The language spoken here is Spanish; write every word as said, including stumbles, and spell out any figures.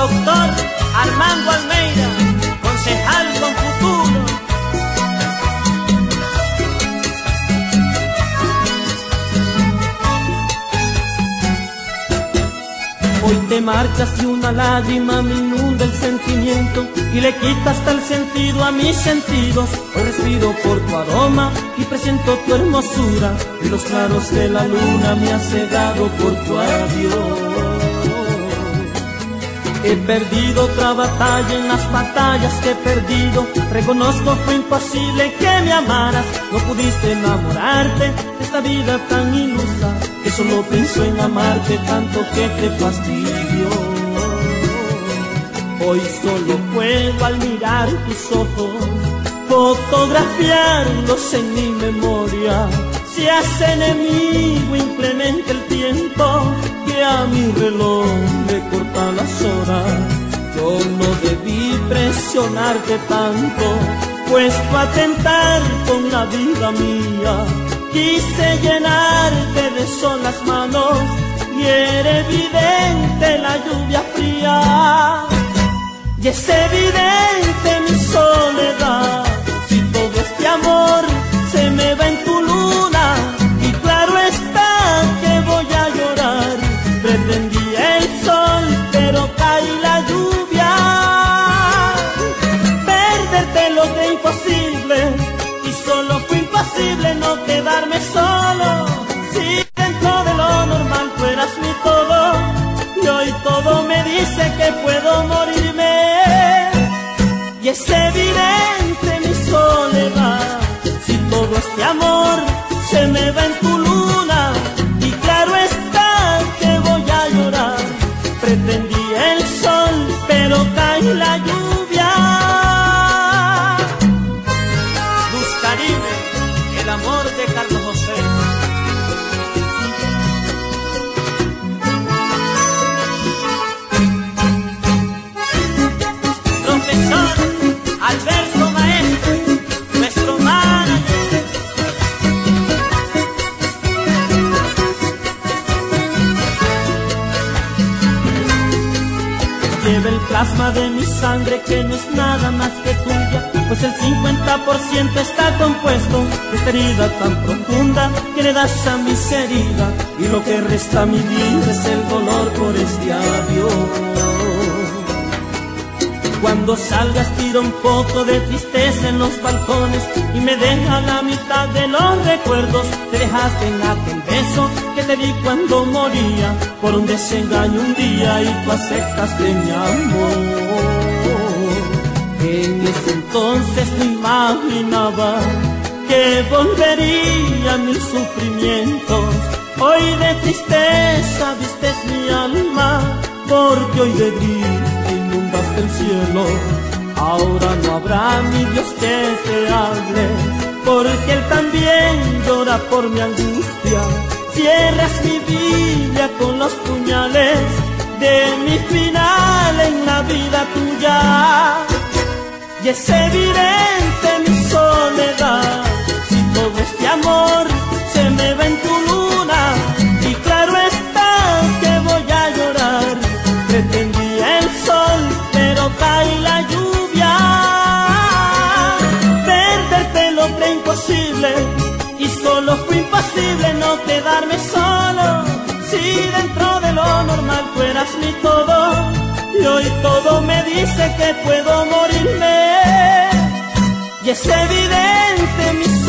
Doctor Armando Almeida, concejal con futuro. Hoy te marchas y una lágrima me inunda el sentimiento y le quita hasta el sentido a mis sentidos. Hoy respiro por tu aroma y presento tu hermosura, y los claros de la luna me han cegado por tu adiós. He perdido otra batalla en las batallas que he perdido. Reconozco fue imposible que me amaras. No pudiste enamorarte de esta vida tan ilusa, que solo pienso en amarte tanto que te fastidio. Hoy solo puedo al mirar tus ojos fotografiarlos en mi memoria. Se hace enemigo inclemente el tiempo que a mi reloj le corta las horas. Yo no debí presionarte tanto, puesto a tentar con la vida mía. Quise llenarte de sol las manos y era evidente la lluvia fría. Y es evidente mi soledad, si todo este amor se me va en tu luna. Y claro está que voy a llorar. Pretendía el sol, pero cae la lluvia. Perderte lo que imposible, y solo fue imposible no quedarme solo. Si dentro de lo normal fueras mi todo, y hoy todo me dice que puedo morirme. Y es evidente mi soledad, si todo este amor se me va en tu luna. Y claro está que voy a llorar. Pretendía el sol, pero cae la lluvia. Luz Caribe, el amor de Carlos José. Profesor Alberto Maestre, nuestro manager. Lleva el plasma de mi sangre, que no es nada más que tuya, pues el cincuenta por ciento está compuesto de esta herida tan profunda que le das a mis heridas, y lo que resta a mi vida es el dolor por este adiós. Cuando salgas tira un poco de tristeza en los balcones y me deja la mitad de los recuerdos. Te dejaste en aquel beso que te di cuando moría, por un desengaño un día, y tú aceptaste mi amor. En ese entonces no imaginaba que volvería mis sufrimientos. Hoy de tristeza vistes mi alma, porque hoy de gris inundaste el cielo. Ahora no habrá ni Dios que te hable, porque Él también llora por mi angustia. Cierras mi vida con los puñales de mi final en la vida tuya. Y es evidente mi soledad, si todo este amor se me va en tu luna. Y claro está que voy a llorar. Pretendía el sol, pero cae la lluvia. Perderte lo que imposible, y solo fue imposible no quedarme solo. Si dentro de lo normal fueras mi todo, y hoy todo me dice que puedo morirme. Y es evidente mi